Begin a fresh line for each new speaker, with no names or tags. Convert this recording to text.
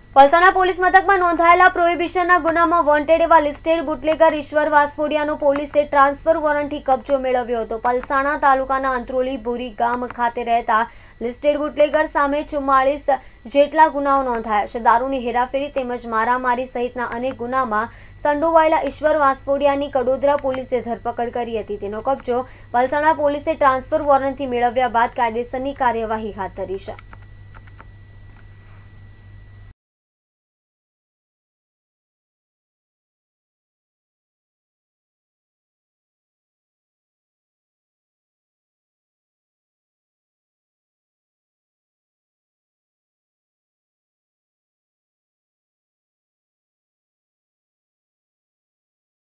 Palsana police મથકમાં નોંધાયેલા પ્રોહિબિશનના ગુનામાં વોન્ટેડ એવા લિસ્ટેડ બુટલેગર ઈશ્વર વાસફોડિયાનો પોલીસે ટ્રાન્સફર વોરંટથી કબજો મેળવ્યો હતો। પલસાણા તાલુકાના અંત્રોલી ભૂરી ગામ ખાતે રહેતા લિસ્ટેડ બુટલેગર સામે 44 જેટલા ગુનાઓ નોંધાયા છે। દારૂની હેરાફેરી તેમજ મારામારી સહિતના અનેક ગુનામાં સંડોવાયેલા ઈશ્વર વાસફોડિયાની કડોદરા પોલીસે ધરપકડ કરી હતી। તેનો કબજો પલસાણા પોલીસે ટ્રાન્સફર વોરંટથી મેળવ્યા બાદ કાયદેસરની કાર્યવાહી હાથ ધરી છે।